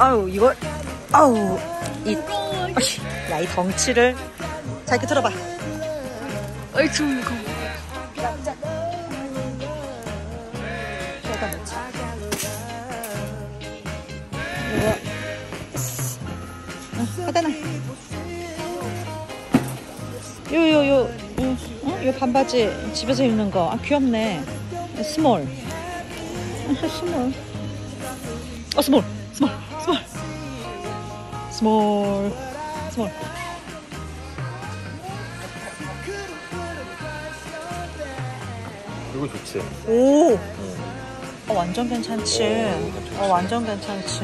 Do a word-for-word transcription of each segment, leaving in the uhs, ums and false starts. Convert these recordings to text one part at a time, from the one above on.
아우 이걸 아우 이 야 이 덩치를 자 이렇게 들어봐. 아이 좀 이거. 여기다 놓자. 이거 응, 하다나. 요요요 응, 어? 요 반바지 집에서 입는 거. 아 귀엽네. 스몰. 스몰. 어 스몰 스몰 스몰 스몰 스몰. 이거 좋지. 오. 응. 어, 완전 괜찮지. 어, 완전 괜찮지.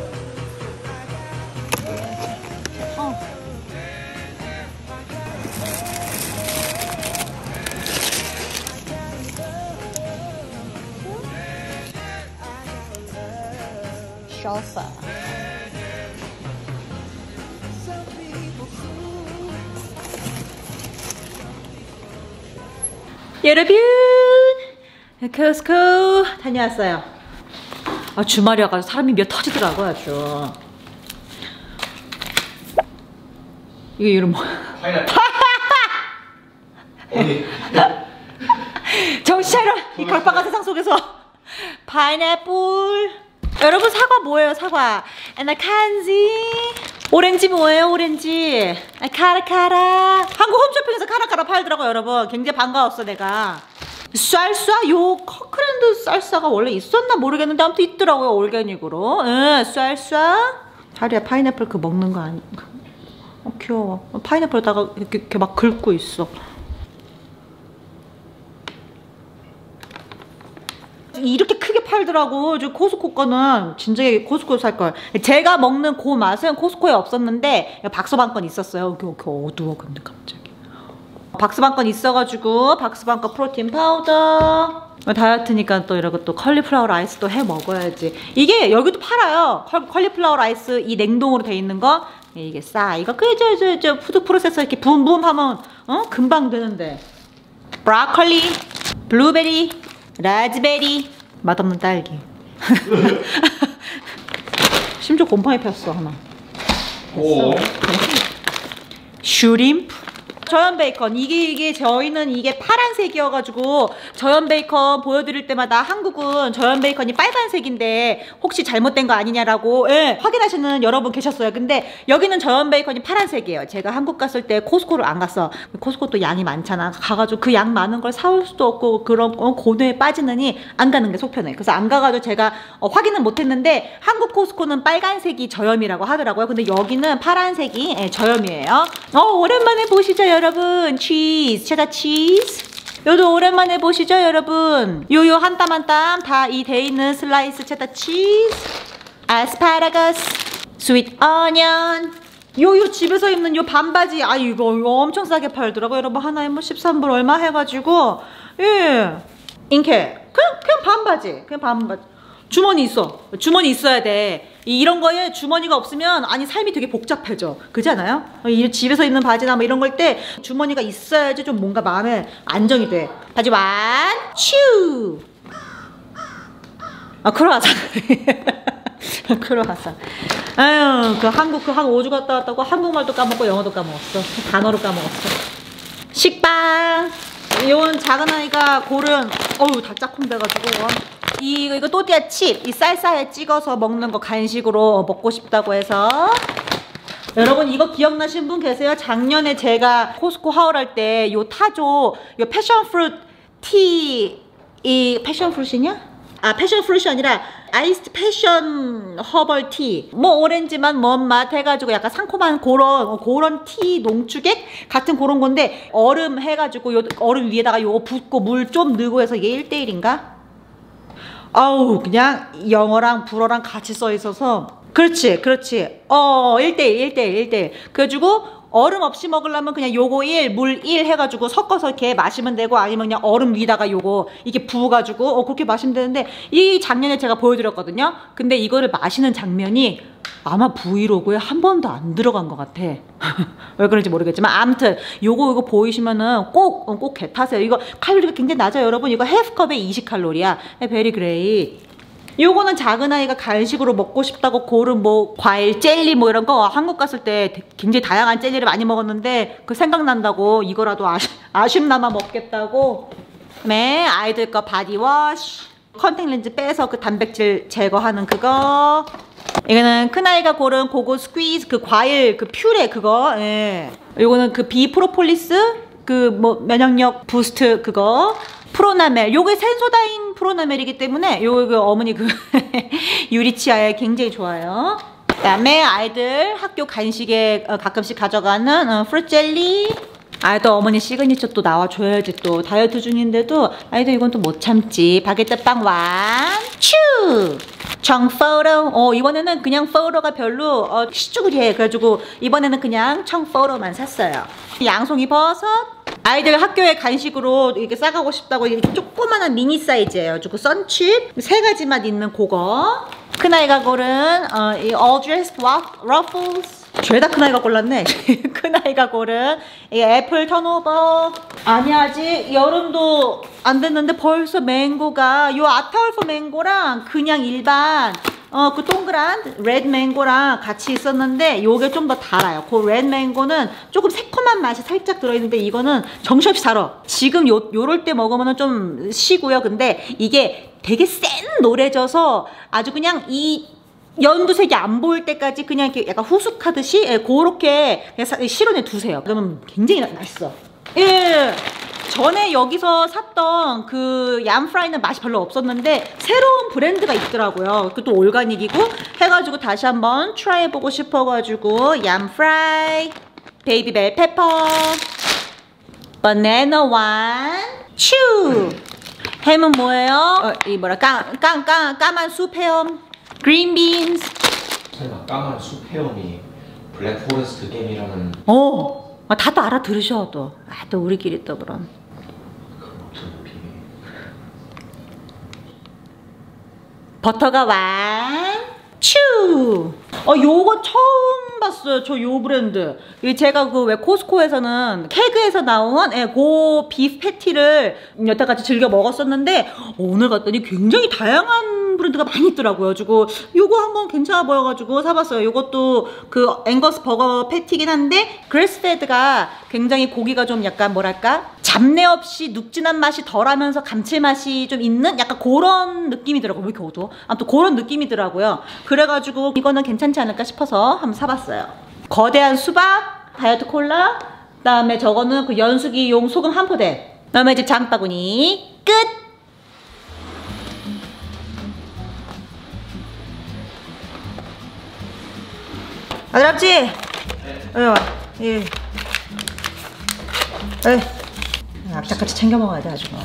어. 쇼파. 여러분, 코스코 다녀왔어요. 아, 주말이어가지고 사람이 몇 터지더라고요, 아주. 이게 이름 뭐? 정신 차려! 이 걸빵한 세상 속에서. 파인애플. 여러분, 사과 뭐예요, 사과? 나 칸지. 오렌지 뭐예요, 오렌지? 아, 카라카라. 한국 홈쇼핑에서 카라카라 팔더라고요, 여러분. 굉장히 반가웠어, 내가. 쌀쌀? 요 커크랜드 쌀쌀가 원래 있었나 모르겠는데 아무튼 있더라고요, 올게닉으로. 응, 쌀쌀. 하루에 파인애플 그 먹는 거 아닌가? 어, 귀여워. 파인애플에다가 이렇게, 이렇게 막 긁고 있어. 이렇게 크게 팔더라고. 저 코스코 거는 진작에 코스코에서 살걸. 제가 먹는 그 맛은 코스코에 없었는데 박스방 건 있었어요. 이렇게 어두워 근데 갑자기. 박스방 건 있어가지고 박스방 거 프로틴 파우더. 다이어트니까 또 이러고 또 컬리플라워 라이스 또 해 먹어야지. 이게 여기도 팔아요. 컬리플라워 라이스 이 냉동으로 돼 있는 거. 이게 싸. 이거 그저 저 저 푸드 프로세서 이렇게 붐붐 하면 어 금방 되는데. 브로콜리, 블루베리, 라즈베리, 맛없는 딸기. 심지어 곰팡이 폈어 하나. 오. 슈림프. 저염 베이컨. 이게 이게 저희는 이게 파란색이어가지고 저염 베이컨 보여드릴 때마다 한국은 저염 베이컨이 빨간색인데 혹시 잘못된 거 아니냐라고 예, 확인하시는 여러분 계셨어요. 근데 여기는 저염 베이컨이 파란색이에요. 제가 한국 갔을 때 코스코를 안 갔어. 코스코 또 양이 많잖아. 가가지고 그 양 많은 걸 사올 수도 없고 그런 어, 고뇌에 빠지느니 안 가는 게 속 편해. 그래서 안 가가지고 제가 어, 확인은 못했는데 한국 코스코는 빨간색이 저염이라고 하더라고요. 근데 여기는 파란색이 예, 저염이에요. 어 오랜만에 보시죠. 여러분 치즈 체다 치즈 요도 오랜만에 보시죠 여러분. 요요 한 땀 한 땀 다 이 돼 있는 슬라이스 체다 치즈 아스파라거스 스윗 어니언. 요요 집에서 입는 요 반바지 아 이거, 이거 엄청 싸게 팔더라고요 여러분. 하나에 뭐 십삼 불 얼마 해가지고 예 인케 그냥 그냥 반바지 그냥 반바지. 주머니 있어. 주머니 있어야 돼. 이런 거에 주머니가 없으면 아니 삶이 되게 복잡해져. 그렇지 않아요? 이 집에서 입는 바지나 뭐 이런 걸 때 주머니가 있어야지 좀 뭔가 마음에 안정이 돼. 바지 완 츄. 아 크로아상. 크로아상. 아유 그 한국 그 한 오 주 갔다 왔다고 한국말도 까먹고 영어도 까먹었어. 단어로 까먹었어. 식빵. 요건 작은 아이가 고른 어우 다 짝꿍 돼가지고 이, 이거 또띠아 칩, 이 쌀쌀에 찍어서 먹는 거 간식으로 먹고 싶다고 해서. 여러분 이거 기억나시는 분 계세요? 작년에 제가 코스코 하울할 때 요 타조 요 패션프루트 티, 이 패션프루트이냐? 아 패션프루트이 아니라 아이스드 패션 허벌 티. 뭐 오렌지만 뭔 맛 해가지고 약간 상콤한 그런 그런 티 농축액 같은 그런 건데 얼음 해가지고 요 얼음 위에다가 요거 붓고 물 좀 넣고 해서 이게 일 대 일인가? 아우 그냥 영어랑 불어랑 같이 써 있어서 그렇지 그렇지 어 일 대 일 일 대 일 일 대 일 그래가지고 얼음 없이 먹으려면 그냥 요거 일 물 일 해가지고 섞어서 이렇게 마시면 되고 아니면 그냥 얼음 위다가 요거 이렇게 부어가지고 어 그렇게 마시면 되는데 이 작년에 제가 보여드렸거든요. 근데 이거를 마시는 장면이 아마 브이로그에 한 번도 안 들어간 것 같아. 왜 그런지 모르겠지만 아무튼 요거 요거 보이시면은 꼭 꼭 개 타세요. 이거 칼로리가 굉장히 낮아요 여러분. 이거 하프컵에 이십 칼로리야. 베리 그레이. 요거는 작은 아이가 간식으로 먹고 싶다고 고른 뭐 과일, 젤리 뭐 이런 거 한국 갔을 때 굉장히 다양한 젤리를 많이 먹었는데 그 생각난다고 이거라도 아쉬, 아쉽나마 먹겠다고. 네, 아이들 거 바디워시, 컨택렌즈 빼서 그 단백질 제거하는 그거. 이거는 큰아이가 고른 고고 스퀴즈 그 과일 그 퓨레 그거. 예. 요거는 그 비프로폴리스 그 뭐 면역력 부스트 그거. 프로나멜, 요게 센소다인 프로나멜이기 때문에 요거 그 어머니 그 유리치아에 굉장히 좋아요. 그 다음에 아이들 학교 간식에 가끔씩 가져가는 어, 프루jel리. 아이들 어머니 시그니처 또 나와줘야지. 또 다이어트 중인데도 아이들 이건 또 못 참지. 바게트 빵 완추. 청포로. 어 이번에는 그냥 포로가 별로 어, 시쭈그리해. 그래가지고 이번에는 그냥 청포로만 샀어요. 양송이 버섯. 아이들 학교에 간식으로 이렇게 싸가고 싶다고 이렇게 조그만한 미니 사이즈예요. 그리고 선칩 세 가지만 있는 그거. 큰아이가 고른 어, 이 All Dressed Ruffles. 죄다 큰아이가 골랐네. 큰아이가 고른 이 애플 턴오버. 아니 아직 여름도 안 됐는데 벌써 맹고가 요 아타울프 맹고랑 그냥 일반 어 그 동그란 레드 맹고랑 같이 있었는데 요게 좀 더 달아요. 그 레드 맹고는 조금 새콤한 맛이 살짝 들어있는데 이거는 정신없이 달아. 지금 요, 요럴 때 먹으면 좀 시고요. 근데 이게 되게 센 노래져서 아주 그냥 이 연두색이 안 보일 때까지 그냥 이렇게 약간 후숙하듯이 예, 그렇게 실온에 두세요. 그러면 굉장히 맛있어. 예. 전에 여기서 샀던 그 얌프라이는 맛이 별로 없었는데 새로운 브랜드가 있더라고요. 그것도 올가닉이고 해가지고 다시 한번 트라이 해보고 싶어가지고 얌프라이, 베이비벨 페퍼, 바나나 완, 츄. 햄은 뭐예요? 어, 이 뭐라 까, 까, 까, 까만 숲 헤엄, 그린 빈스. 설마 까만 숲 헤엄이 블랙 포레스트 게임이라는. 어. 아, 다들 알아들으셔 또. 아, 또 우리끼리 또 그럼. 버터가 완추. 어 요거 처음 봤어요. 저 요 브랜드. 제가 그 왜 코스코에서는 케그에서 나온 예, 고 비프 패티를 여태까지 즐겨 먹었었는데 오늘 갔더니 굉장히 다양한 브랜드가 많이 있더라고요. 그리고 요거 한번 괜찮아 보여가지고 사봤어요. 요것도 그 앵거스 버거 패티긴 한데 그래스페드가 굉장히 고기가 좀 약간 뭐랄까 잡내 없이 눅진한 맛이 덜하면서 감칠맛이 좀 있는 약간 그런 느낌이더라고요. 왜 이렇게 어두워? 아무튼 그런 느낌이더라고요. 그래가지고 이거는 괜찮지 않을까 싶어서 한번 사봤어요. 거대한 수박, 다이어트 콜라, 그 다음에 저거는 그 연수기용 소금 한 포대, 그 다음에 이제 장바구니 끝! 아들 아버지! 네. 여기 와. 예. 에이. 악착같이 챙겨 먹어야 돼 아주.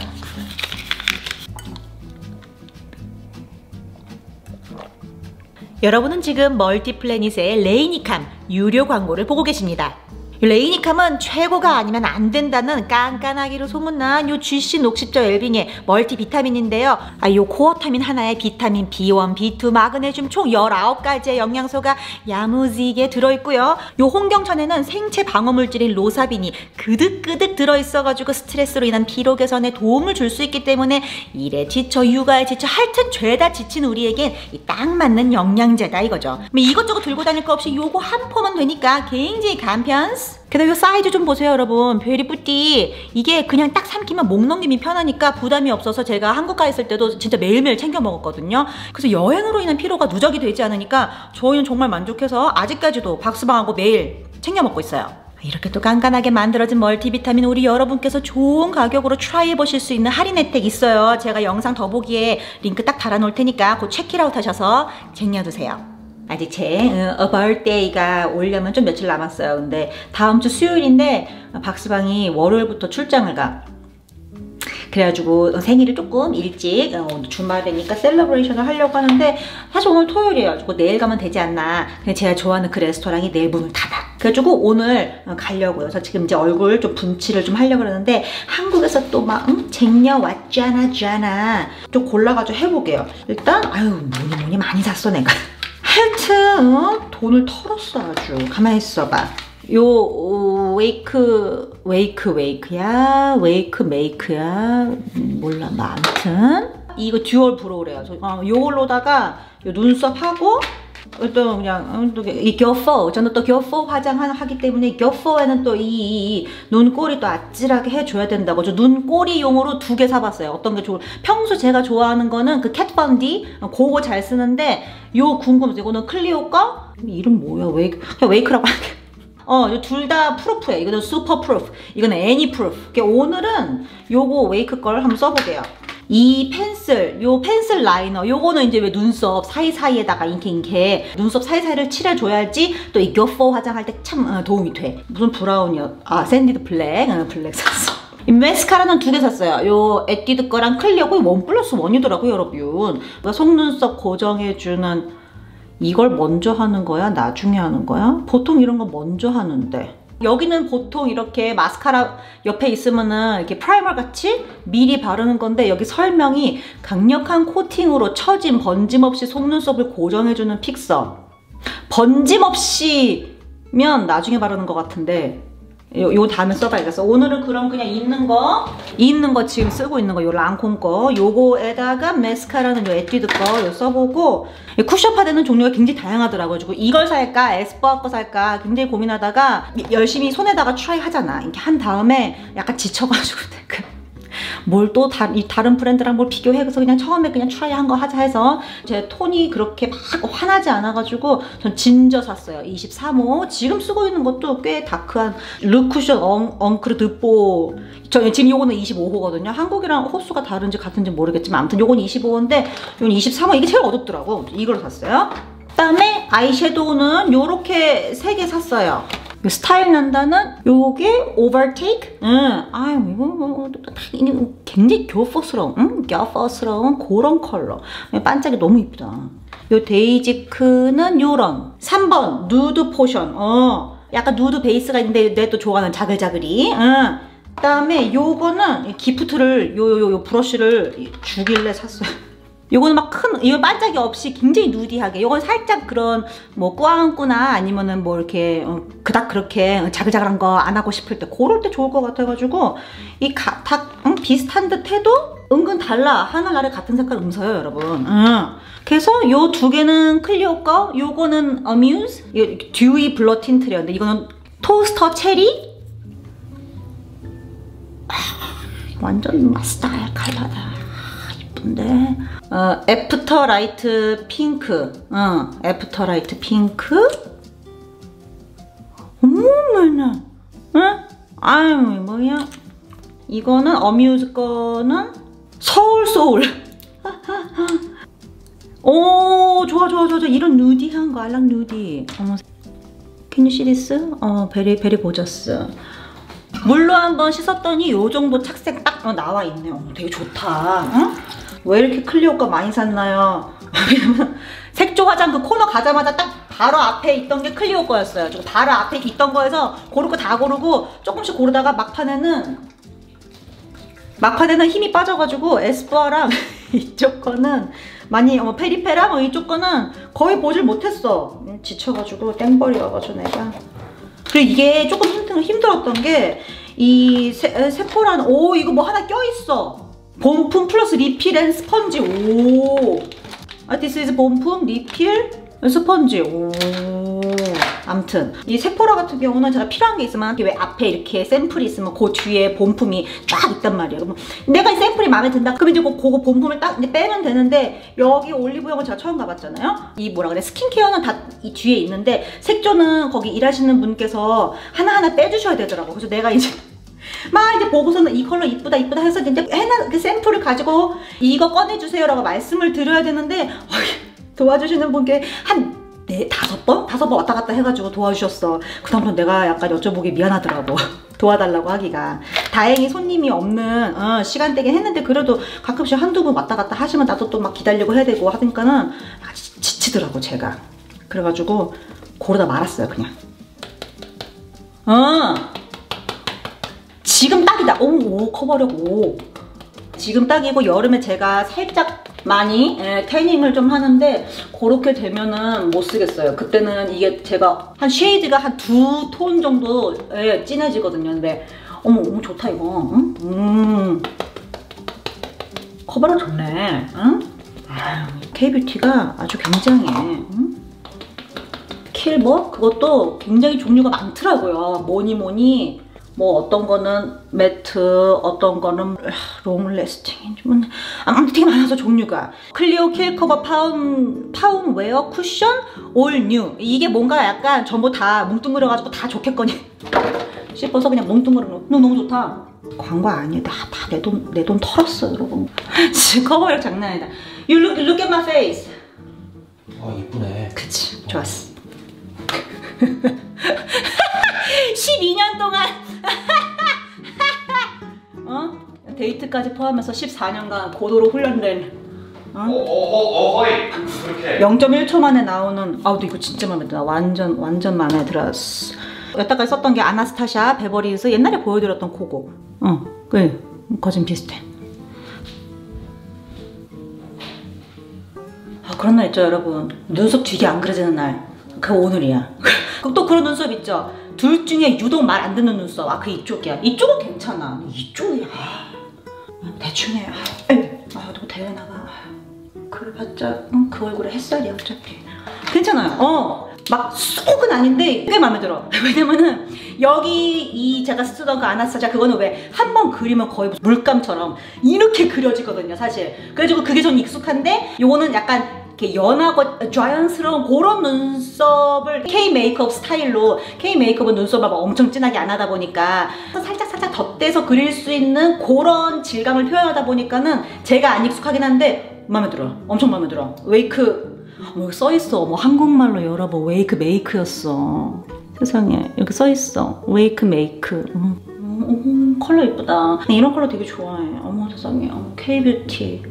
여러분은 지금 멀티플래닛의 레이니캄 유료 광고를 보고 계십니다. 레이니캄은 최고가 아니면 안 된다는 깐깐하기로 소문난 요 지씨 녹십자 웰빙의 멀티비타민인데요. 아, 요 코어타민 하나에 비타민 비 원, 비 투, 마그네슘 총 열아홉 가지의 영양소가 야무지게 들어있고요. 요 홍경천에는 생체 방어물질인 로사빈이 그득그득 들어있어가지고 스트레스로 인한 피로 개선에 도움을 줄 수 있기 때문에 일에 지쳐 육아에 지쳐 하여튼 죄다 지친 우리에겐 딱 맞는 영양제다 이거죠. 이것저것 들고 다닐 거 없이 요거 한 포만 되니까 굉장히 간편스. 게다가 이 사이즈 좀 보세요 여러분. 베리 뿌띠. 이게 그냥 딱 삼키면 목 넘김이 편하니까 부담이 없어서 제가 한국 가 있을 때도 진짜 매일매일 챙겨 먹었거든요. 그래서 여행으로 인한 피로가 누적이 되지 않으니까 저희는 정말 만족해서 아직까지도 박스방하고 매일 챙겨 먹고 있어요. 이렇게 또 깐깐하게 만들어진 멀티비타민 우리 여러분께서 좋은 가격으로 트라이 해보실 수 있는 할인 혜택 있어요. 제가 영상 더보기에 링크 딱 달아놓을 테니까 곧 체크아웃 하셔서 쟁여두세요. 아직 제 어, birthday가 오려면 좀 며칠 남았어요. 근데 다음 주 수요일인데 박스방이 월요일부터 출장을 가. 그래가지고 생일을 조금 일찍 어, 주말이니까 셀러브레이션을 하려고 하는데 사실 오늘 토요일이에요. 그래서 내일 가면 되지 않나. 근데 제가 좋아하는 그 레스토랑이 내일 문을 닫아. 그래가지고 오늘 가려고요. 그래서 지금 이제 얼굴 좀 분칠을 좀 하려고 그러는데 한국에서 또 막 응? 쟁여 왔잖아 잖아. 좀 골라가지고 해보게요. 일단 아유 뭐니 뭐니 많이 샀어 내가. 하여튼 어? 돈을 털었어 아주. 가만히 있어봐. 요 어, 웨이크 웨이크 웨이크야 웨이크 메이크야 몰라 뭐 아무튼 이거 듀얼 브로우래요. 저, 어, 요걸로다가 요 눈썹하고 또 그냥 이 겨포 저는 또 겨포 화장하기 때문에 겨포에는 또 이 눈꼬리 또 아찔하게 해줘야 된다고 저 눈꼬리용으로 두 개 사봤어요. 어떤 게 좋을 평소 제가 좋아하는 거는 그 캣번디 그거 잘 쓰는데 요 궁금해서 이거는 클리오 거 이름 뭐야 웨이크 그냥 웨이크라고 할게. 어, 둘 다 프루프예요. 이거는 슈퍼 프루프, 이거는 애니 프루프. 오늘은 요거 웨이크 걸 한번 써볼게요. 이 펜슬, 요 펜슬 라이너, 요거는 이제 왜 눈썹 사이사이에다가 이렇게 이렇게 눈썹 사이사이를 칠해줘야지 또 이 겨포 화장할 때 참 도움이 돼. 무슨 브라운이요? 아, 샌디드 블랙, 어, 블랙 샀어. 이 마스카라는 두 개 샀어요. 요 에뛰드 거랑 클리어 거의 원 플러스 원이더라고요, 여러분. 속눈썹 고정해주는 이걸 먼저 하는 거야? 나중에 하는 거야? 보통 이런 거 먼저 하는데. 여기는 보통 이렇게 마스카라 옆에 있으면은 이렇게 프라이머 같이 미리 바르는 건데 여기 설명이 강력한 코팅으로 처짐, 번짐 없이 속눈썹을 고정해주는 픽서. 번짐 없이면 나중에 바르는 것 같은데 요, 요 다음에 써봐야겠어. 오늘은 그럼 그냥 있는 거, 있는 거 지금 쓰고 있는 거, 요 랑콤 거, 요거에다가 마스카라는 요 에뛰드 거 요 써보고 쿠션 파데는 종류가 굉장히 다양하더라고요. 그리고 이걸 살까, 에스쁘아 거 살까 굉장히 고민하다가 열심히 손에다가 트라이 하잖아. 이렇게 한 다음에 약간 지쳐가지고 뭘 또 다른 브랜드랑 뭘 비교해서 그냥 처음에 그냥 트라이한 거 하자 해서 제 톤이 그렇게 막 환하지 않아가지고 전 진저 샀어요. 이십삼 호. 지금 쓰고 있는 것도 꽤 다크한 르쿠션 엉, 엉크르 드뽀. 저 지금 요거는 이십오 호거든요. 한국이랑 호수가 다른지 같은지 모르겠지만 아무튼 요건 이십오 호인데 요건 이십삼 호. 이게 제일 어둡더라고. 이걸 샀어요. 그다음에 아이섀도우는 요렇게 세 개 샀어요. 스타일 난다는 요게 오버테이크? 응. 아유 이거 뭐 굉장히 교포스러운 응? 교포스러운 그런 컬러. 반짝이 너무 이쁘다. 요 데이지크는 요런 삼 번 누드 포션. 어 약간 누드 베이스가 있는데 내 또 좋아하는 자글자글이. 응. 그다음에 요거는 기프트를 요요요 요 브러쉬를 주길래 샀어요. 요거는 막 큰, 이거 반짝이 없이 굉장히 누디하게. 요건 살짝 그런 뭐 꾸안꾸나 아니면은 뭐 이렇게 어, 그닥 그렇게 자글자글한 거 안 하고 싶을 때 그럴 때 좋을 것 같아가지고 이 다 응? 비슷한 듯 해도 은근 달라. 하늘 아래 같은 색깔 음서요, 여러분. 응. 그래서 요 두 개는 클리오 거, 요거는 어뮤즈, 요 듀이 블러 틴트래요. 근데 이거는 토스터 체리. 아, 완전 마스타일 컬러다. 예쁜데. 어, 애프터 라이트 핑크. 어, 애프터 라이트 핑크. 어머머나. 응? 아유, 뭐야. 이거는 어뮤즈 거는 서울 소울. 오, 좋아, 좋아, 좋아. 이런 누디한 거, 알랑 누디. 어머. Can you see this? 어, 베리, 베리 고저스. 물로 한번 씻었더니 요 정도 착색 딱 나와 있네요. 되게 좋다. 응? 왜 이렇게 클리오 거 많이 샀나요? 왜냐면 색조 화장 그 코너 가자마자 딱 바로 앞에 있던 게 클리오 거였어요. 저 바로 앞에 있던 거에서 고를 거 다 고르고 조금씩 고르다가 막판에는 막판에는 힘이 빠져가지고 에스쁘아랑 이쪽 거는 많이 어, 페리페라 뭐 이쪽 거는 거의 보질 못했어. 지쳐가지고 땡벌이어가지고 내가. 그리고 이게 조금 힘들, 힘들었던 게 이 세포라는 오 이거 뭐 하나 껴있어. 본품 플러스 리필 앤 스펀지. 오. 아, this is 본품, 리필, 스펀지. 오. 암튼 이 세포라 같은 경우는 제가 필요한 게 있으면 왜 앞에 이렇게 샘플이 있으면 그 뒤에 본품이 쫙 있단 말이에요. 그럼 내가 이 샘플이 마음에 든다. 그럼 이제 그거 본품을 딱 이제 빼면 되는데 여기 올리브영은 제가 처음 가봤잖아요. 이 뭐라 그래 스킨케어는 다 이 뒤에 있는데 색조는 거기 일하시는 분께서 하나하나 빼주셔야 되더라고. 그래서 내가 이제 막 이제 보고서는 이 컬러 이쁘다 이쁘다 해서 이제 해나 그 샘플을 가지고 이거 꺼내주세요라고 말씀을 드려야 되는데 어이, 도와주시는 분께 한 네 다섯 번 다섯 번 왔다 갔다 해가지고 도와주셨어. 그다음부터 내가 약간 여쭤보기 미안하더라고. 도와달라고 하기가. 다행히 손님이 없는 어, 시간대긴 했는데 그래도 가끔씩 한두 번 왔다 갔다 하시면 나도 또 막 기다리고 해야 되고 하니까는 약간 지, 지치더라고 제가. 그래가지고 고르다 말았어요 그냥. 어. 지금 딱이다. 오, 오 커버력 오. 지금 딱이고 여름에 제가 살짝 많이 예, 태닝을 좀 하는데 그렇게 되면은 못 쓰겠어요. 그때는 이게 제가 한 쉐이드가 한 두 톤 정도 예, 진해지거든요. 근데 어머 어머 좋다 이거. 응? 음. 커버력 좋네. 응? 아유, K뷰티가 아주 굉장해. 응? 킬버? 그것도 굉장히 종류가 많더라고요. 뭐니 뭐니 뭐 어떤 거는 매트, 어떤 거는 롱 레스팅, 아무튼 되게 많아서 종류가. 클리오 킬 커버 파운 파운 웨어 쿠션 올 뉴. 이게 뭔가 약간 전부 다 뭉뚱그려가지고 다 좋겠거니 씹어서 그냥 뭉뚱그려 놓고. 너무 좋다. 광고 아니야. 다 내 돈 내 돈 털었어 여러분. 지금 커버력 장난 아니다. You look, look at my face. 아 이쁘네. 그치, 좋았어. 십이 년 동안 어? 데이트까지 포함해서 십사 년간 고도로 훈련된 어? 어어어어이 그렇게 영 점 일 초 만에 나오는. 아우 이거 진짜 마음에 들어. 완전 완전 마음에 들었어. 여태까지 썼던 게 아나스타샤 베버리힐스 옛날에 보여드렸던 그거. 어, 그래. 거진 비슷해. 아, 그런 날 있죠 여러분. 눈썹 되게 안 그려지는 날. 그 오늘이야. 또 그런 눈썹 있죠. 둘 중에 유독 말 안 듣는 눈썹. 아, 그 이쪽이야. 이쪽은 괜찮아. 이쪽이야. 대충 해. 아, 너 대회 나가. 그래봤자 응, 그 얼굴에 햇살이야 어차피. 괜찮아요. 어, 막 쏙은 아닌데 꽤 마음에 들어. 왜냐면은 여기 이 제가 쓰던 그 아나스타샤 그거는 왜 한 번 그리면 거의 물감처럼 이렇게 그려지거든요 사실. 그래가지고 그게 좀 익숙한데 요거는 약간 이렇게 연하고 자연스러운 그런 눈썹을 K 메이크업 스타일로. K 메이크업은 눈썹을 막 엄청 진하게 안 하다 보니까 살짝 살짝 덧대서 그릴 수 있는 그런 질감을 표현하다 보니까는 제가 안 익숙하긴 한데 마음에 들어. 엄청 마음에 들어. 웨이크 뭐 여기 써있어. 뭐 한국말로 여러분 웨이크 메이크였어. 세상에 이렇게 써있어. 웨이크 메이크. 음, 음, 음, 컬러 이쁘다. 이런 컬러 되게 좋아해. 어머 세상에. 어머, K뷰티.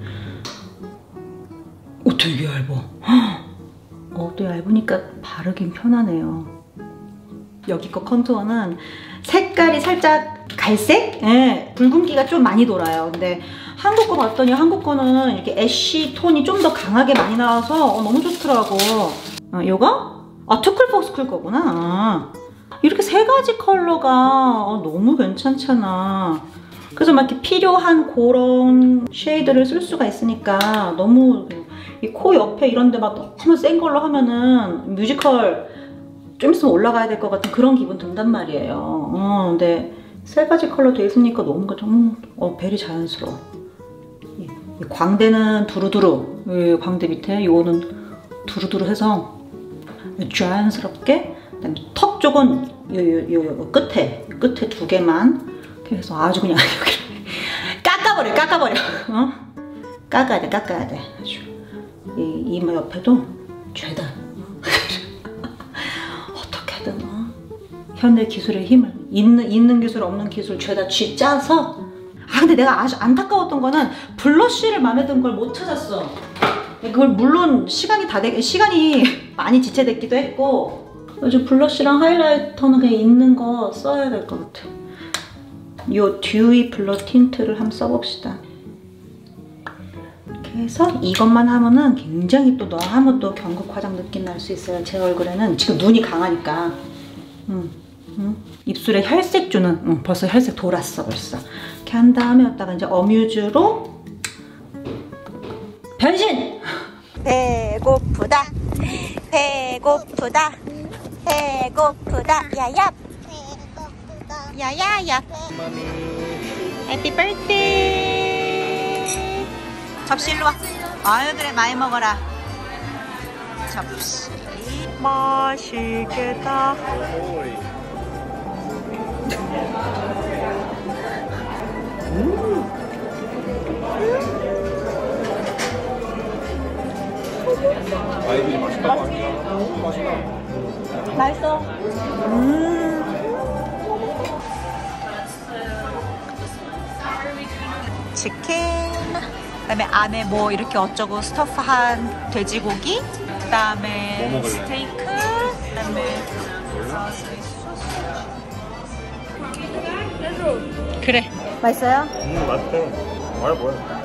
오 되게 얇아. 어, 또 얇으니까 바르긴 편하네요. 여기 거 컨투어는 색깔이 살짝 갈색? 예, 붉은기가 좀 많이 돌아요. 근데 한국 거 봤더니 한국 거는 이렇게 애쉬 톤이 좀 더 강하게 많이 나와서 어, 너무 좋더라고. 어, 요거? 아, 투쿨포스쿨 거구나. 아, 이렇게 세 가지 컬러가 어, 너무 괜찮잖아. 그래서 막 이렇게 필요한 그런 쉐이드를 쓸 수가 있으니까 너무. 이 코 옆에 이런 데 막 너무 센 걸로 하면은 뮤지컬 좀 있으면 올라가야 될 것 같은 그런 기분 든단 말이에요. 어, 근데 세 가지 컬러 돼 있으니까 너무 좀 어, 벨이 자연스러워. 이, 이 광대는 두루두루, 이 광대 밑에 요거는 두루두루 해서 자연스럽게. 그다음에 턱 쪽은 요, 요, 요, 요 끝에 끝에 두 개만 이렇게 해서 아주 그냥 깎아버려 깎아버려. 어? 깎아야 돼 깎아야 돼. 아주. 이 이마 옆에도 죄다 어떻게든 어? 현대 기술의 힘을 있는 있는 기술 없는 기술 죄다 쥐 짜서. 아 근데 내가 아주 안타까웠던 거는 블러쉬를 마음에 든 걸 못 찾았어. 그걸 물론 시간이 다 되, 시간이 많이 지체됐기도 했고. 요즘 블러쉬랑 하이라이터는 그냥 있는 거 써야 될 것 같아. 요 듀이 블러 틴트를 한번 써봅시다. 그래서 이것만 하면은 굉장히 또 너무 또 경국 화장 느낌 날 수 있어요. 제 얼굴에는 지금 눈이 강하니까. 음, 음. 입술에 혈색 주는. 음, 벌써 혈색 돌았어 벌써. 이렇게 한 다음에 여기다가 이제 어뮤즈로 변신! 배고프다 배고프다 배고프다 야야 야야야 해피 버스데이. 접시 일로 와. 아유 그래 많이 먹어라. 접시. 맛있겠다. 아이들이 맛있다고 하니까 맛있다. 맛있어. 음. 치킨. 그다음에 안에 뭐 이렇게 어쩌고 스토프한 돼지고기. 그다음에 뭐 먹을래? 스테이크. 그다음에 그래. 맛있어요? 음 맛있어. 뭐야 뭐야.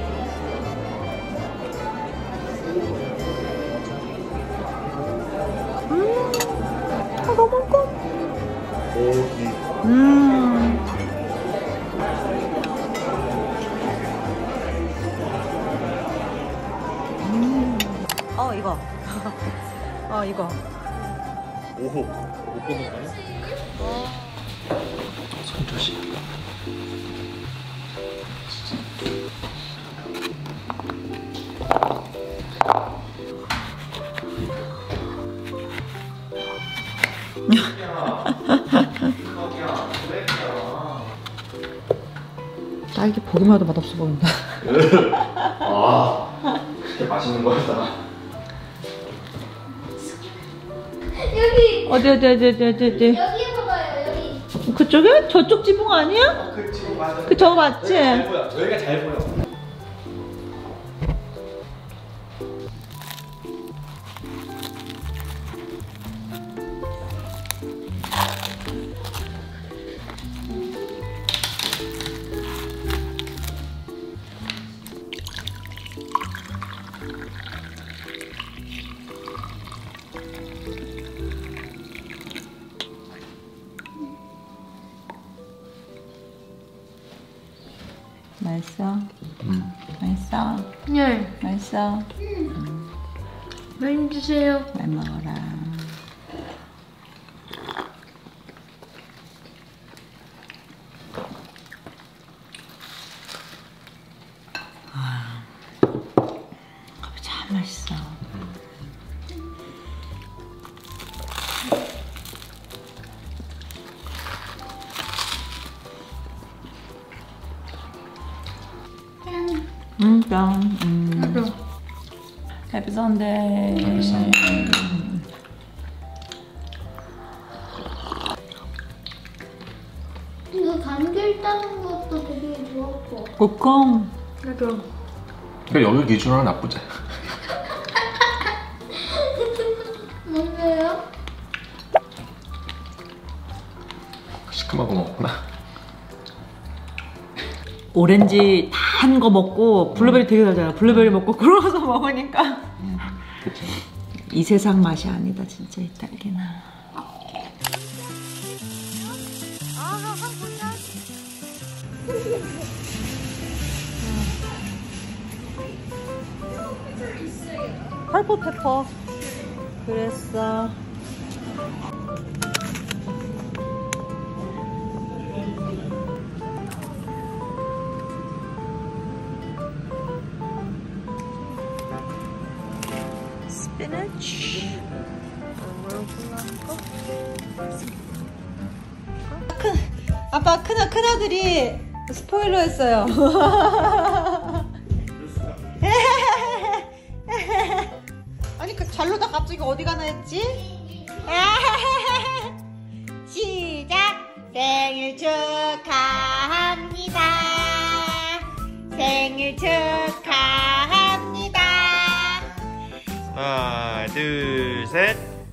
아, 너무 맛있어. 고기. 음. 어 이거. 오호. 못 보는 거네? 손 조심. 딸기 보기만 해도 맛없어 보인다. 아, 그렇게 맛있는 거였다. 여기 어디 어디 어디 어디 어디 어디. 여기 봐봐요 여기. 그쪽에? 저쪽 지붕 아니야? 그 지금 맞아. 그 저거 맞지? 잘 보여. 여기가 잘 보여. 맛있어? 응. 맛있어? 네. 맛있어? 많이 주세요. 많이 먹어라. 아, 커피 참 맛있어. 음, 짱. 음. 해피 선데이. 해피 선데이. 이거 감귤 따는 것도 되게 좋았고. 꿀꺽. 나도. 그러니까 여기 기준으로 나쁘지. 뭔데요? 시큼하고 먹구나. 오렌지 단 거 먹고 블루베리 되게 달잖아. 블루베리 먹고 그러고서 먹으니까 이 세상 맛이 아니다 진짜 이 딸기는. 펄플 페퍼. 그랬어. 스피너치. 큰 아빠 큰 큰아들이 스포일러 했어요. 아니 그 잘로다 갑자기 어디 가나 했지? 시작. 생일 축하합니다. 생일 축하합니다. 하나, 둘, 셋.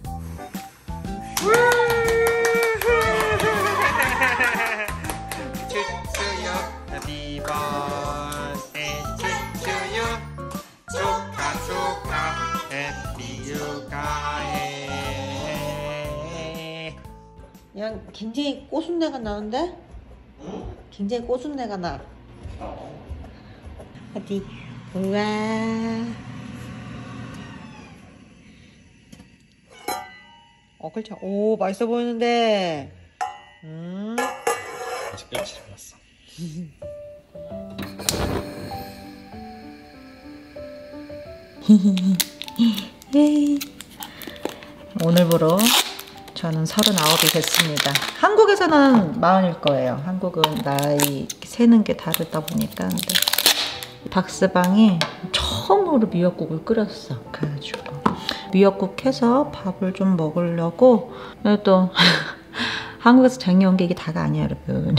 쭈쭈요, 해피 버스데이 쭈쭈요. 축하 축하, 해피 축하해. 그냥 굉장히 꼬순내가 나는데? 굉장히 꼬순내가 나. 어디? 우와. 어, 그렇죠. 오, 맛있어 보이는데. 음. 아직 끝이 안 났어. 오늘부로 저는 서른아홉이 됐습니다. 한국에서는 마흔일 거예요. 한국은 나이 세는 게 다르다 보니까. 근데 박스방이 처음으로 미역국을 끓였어. 그래가지고 미역국 해서 밥을 좀 먹으려고. 또 한국에서 쟁여온 게 이게 다가 아니야 여러분.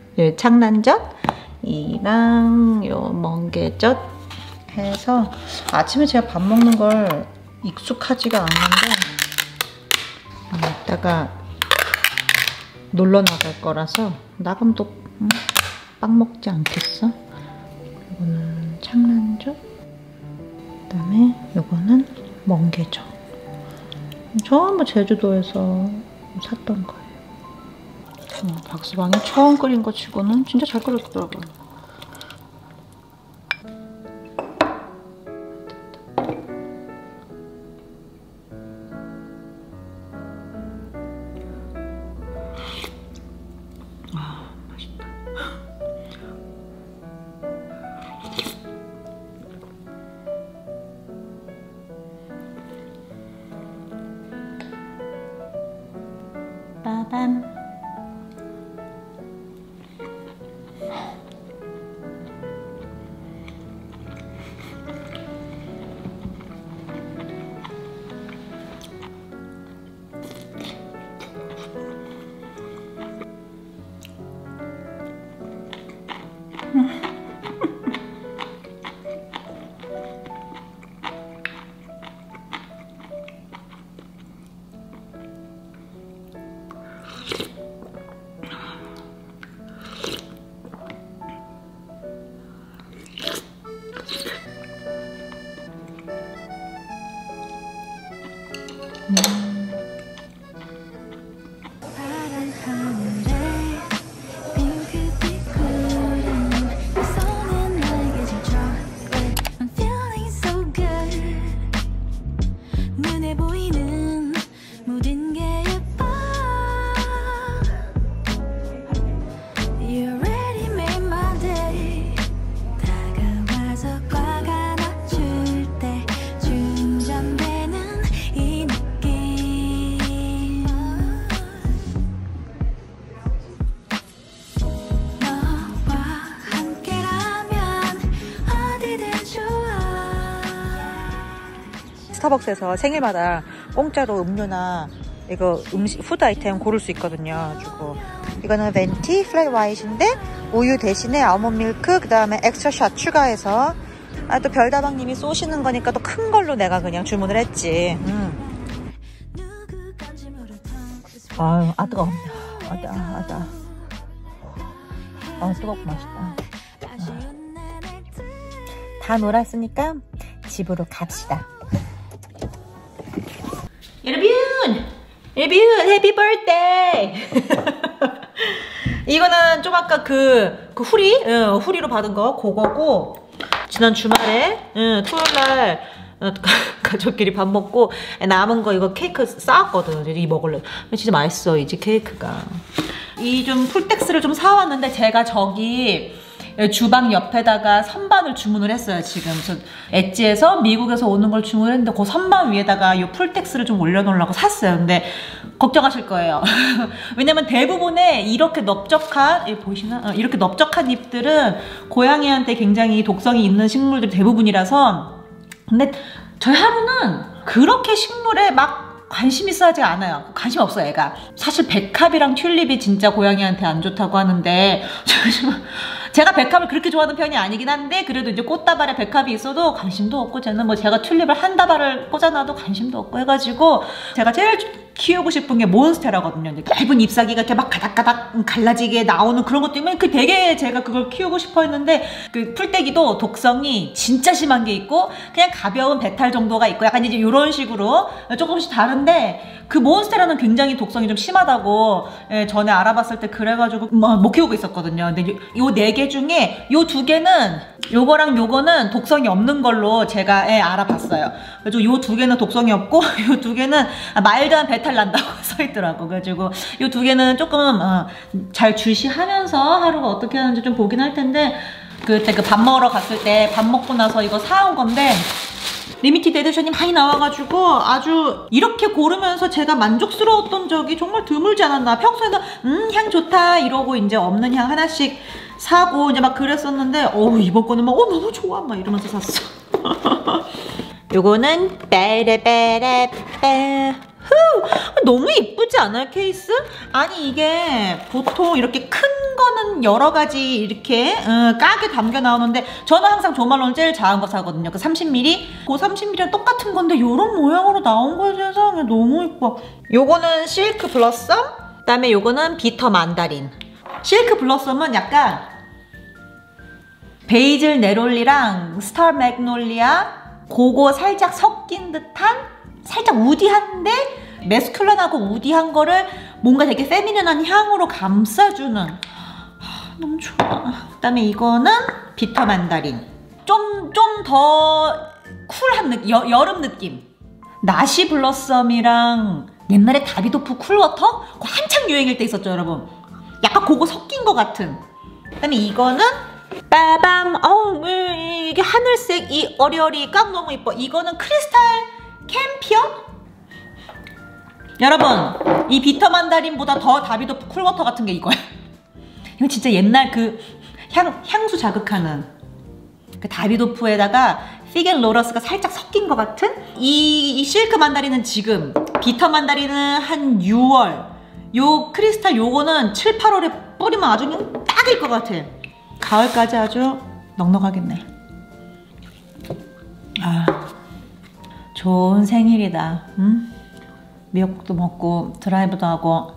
창란젓이랑 요 멍게젓 해서 아침에 제가 밥 먹는 걸 익숙하지가 않는데 음, 이따가 놀러 나갈 거라서 나가면 또 음, 빵 먹지 않겠어? 이거는 창란젓, 그 다음에 이거는 멍게젓. 전부 제주도에서 샀던 거예요. 음, 박스방이 처음 끓인 거 치고는 진짜 잘 끓였더라고요. 스타벅스에서 생일마다 공짜로 음료나 이거 음식 푸드 아이템 고를 수 있거든요. 그리고 이거는 벤티 플랫 화이트인데 우유 대신에 알몬드 밀크 그 다음에 엑스트라 샷 추가해서 아, 또 별다방님이 쏘시는 거니까 또 큰 걸로 내가 그냥 주문을 했지. 음. 아유, 아 뜨거워. 아다, 아다. 아 뜨겁고 맛있다. 아. 다 놀았으니까 집으로 갑시다. 여러분! 여러분! 해피 버스데이! 이거는 좀 아까 그, 그 후리? 응, 후리로 받은 거, 그거고, 지난 주말에, 응, 토요일날, 어, 가족끼리 밥 먹고, 남은 거 이거 케이크 쌓았거든. 이 먹을래. 진짜 맛있어, 이 집 케이크가. 이 좀 풀텍스를 좀 사왔는데, 제가 저기, 주방 옆에다가 선반을 주문을 했어요. 지금 저 엣지에서 미국에서 오는 걸 주문했는데 그 선반 위에다가 이 풀텍스를 좀 올려놓으려고 샀어요. 근데 걱정하실 거예요. 왜냐면 대부분의 이렇게 넓적한, 예, 보이시나? 어, 이렇게 넓적한 잎들은 고양이한테 굉장히 독성이 있는 식물들이 대부분이라서. 근데 저희 하루는 그렇게 식물에 막 관심 있어 하지 않아요. 관심 없어요, 애가. 사실 백합이랑 튤립이 진짜 고양이한테 안 좋다고 하는데 제가 백합을 그렇게 좋아하는 편이 아니긴 한데 그래도 이제 꽃다발에 백합이 있어도 관심도 없고 저는 뭐 제가 튤립을 한 다발을 꽂아놔도 관심도 없고 해가지고 제가 제일 키우고 싶은 게 몬스테라거든요. 얇은 잎사귀가 이렇게 막 가닥가닥 갈라지게 나오는 그런 것 때문에 그 되게 제가 그걸 키우고 싶어 했는데 그 풀떼기도 독성이 진짜 심한 게 있고 그냥 가벼운 배탈 정도가 있고 약간 이제 이런 식으로 조금씩 다른데 그 몬스테라는 굉장히 독성이 좀 심하다고 예, 전에 알아봤을 때 그래가지고 뭐, 못 키우고 있었거든요. 근데 요 네 개 중에 요 두 개는 요거랑 요거는 독성이 없는 걸로 제가 예, 알아봤어요. 그래서 요 두 개는 독성이 없고 요 두 개는 말드한 배탈 난다고 써있더라고. 그래가지고 요 두 개는 조금 어, 잘 주시하면서 하루가 어떻게 하는지 좀 보긴 할 텐데 그때 그 밥 먹으러 갔을 때 밥 먹고 나서 이거 사온 건데 리미티드 에디션이 많이 나와가지고 아주 이렇게 고르면서 제가 만족스러웠던 적이 정말 드물지 않았나. 평소에는 음 향 좋다 이러고 이제 없는 향 하나씩 사고 이제 막 그랬었는데 어우 이번 거는 막 어 너무 좋아 막 이러면서 샀어. 요거는 빼레빼레빼 후 너무 이쁘지 않아요 케이스? 아니 이게 보통 이렇게 큰 거는 여러 가지 이렇게 어, 까게 담겨 나오는데 저는 항상 조말론은 제일 작은 거 사거든요. 그 삼십 밀리리터 그 삼십 밀리리터랑 똑같은 건데 요런 모양으로 나온 거에 세상에 너무 이뻐. 요거는 실크 블러썸 그 다음에 요거는 비터 만다린. 실크 블러썸은 약간 베이즐 네롤리랑 스타 매그놀리아 그거 살짝 섞인 듯한 살짝 우디한데 매스큘런하고 우디한 거를 뭔가 되게 페미닌한 향으로 감싸주는 아, 너무 좋아. 그 다음에 이거는 비터 만다린 좀 좀 더 쿨한 느낌 여, 여름 느낌. 나시 블러썸이랑 옛날에 다비도프 쿨워터 그거 한창 유행일 때 있었죠 여러분. 약간 그거 섞인 것 같은. 그 다음에 이거는 빠밤 어우 이게 하늘색 이 어리어리 깡 너무 이뻐. 이거는 크리스탈 캠피언? 여러분 이 비터 만다린보다 더 다비도프 쿨워터 같은 게 이거야. 이거 진짜 옛날 그 향, 향수 자극하는 그 다비도프에다가 피겐로러스가 살짝 섞인 것 같은 이, 이 실크 만다린은 지금 비터 만다린은 한 유월 요 크리스탈 요거는 칠, 팔월에 뿌리면 아주 그냥 딱일 것 같아. 가을까지 아주 넉넉하겠네. 아 좋은 생일이다. 응? 미역국도 먹고 드라이브도 하고.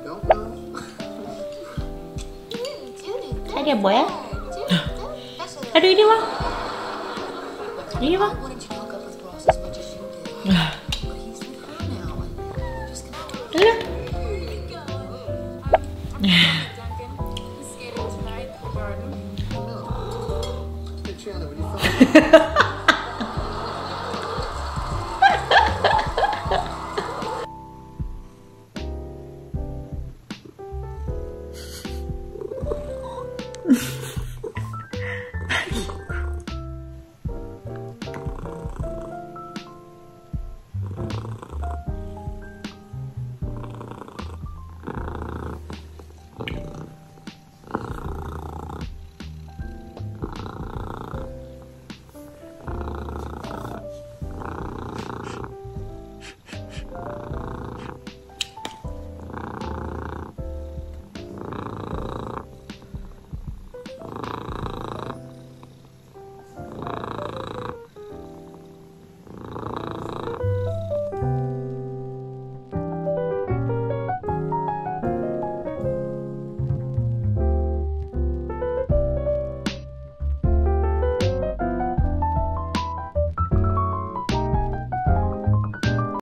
이게 뭐야? 에리 이리 와. 이리 와. 이리 와.